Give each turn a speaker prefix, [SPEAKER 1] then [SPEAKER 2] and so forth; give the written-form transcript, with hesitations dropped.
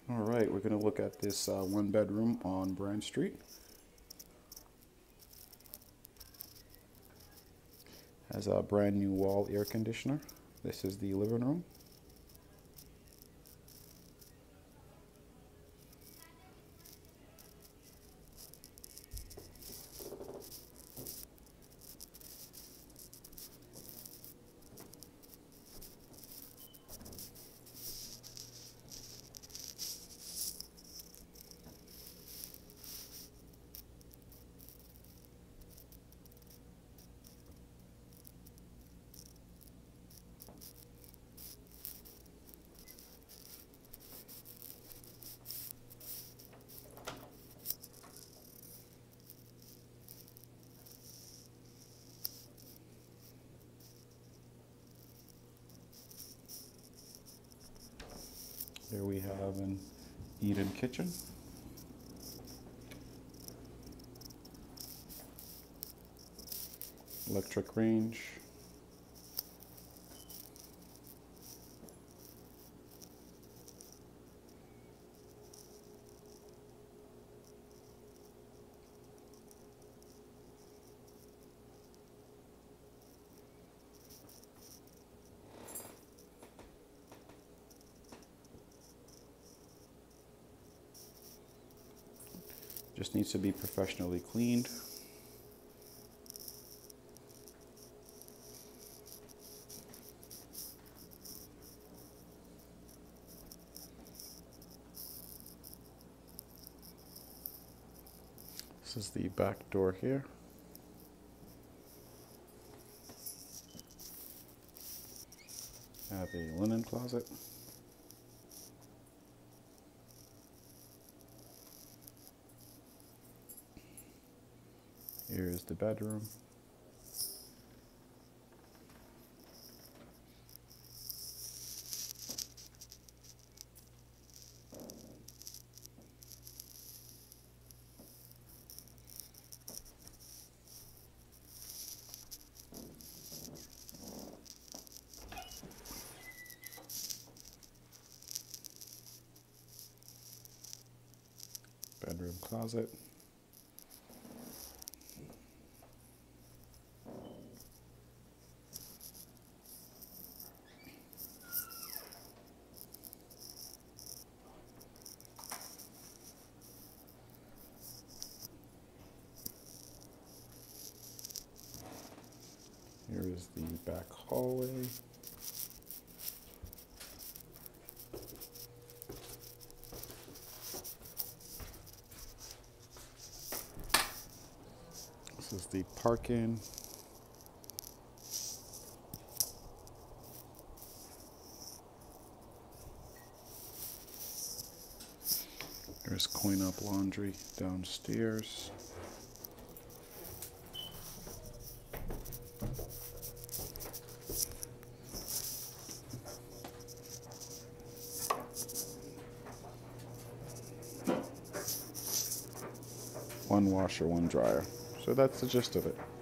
[SPEAKER 1] All right, we're going to look at this one bedroom on Brand Street. Has a brand new wall air conditioner. This is the living room. Here we have an eat-in kitchen. Electric range. Just needs to be professionally cleaned. This is the back door here. Have a linen closet. Here's the bedroom. Bedroom closet. Here is the back hallway. This is the parking. There's Coin Up Laundry downstairs. One washer, one dryer. So that's the gist of it.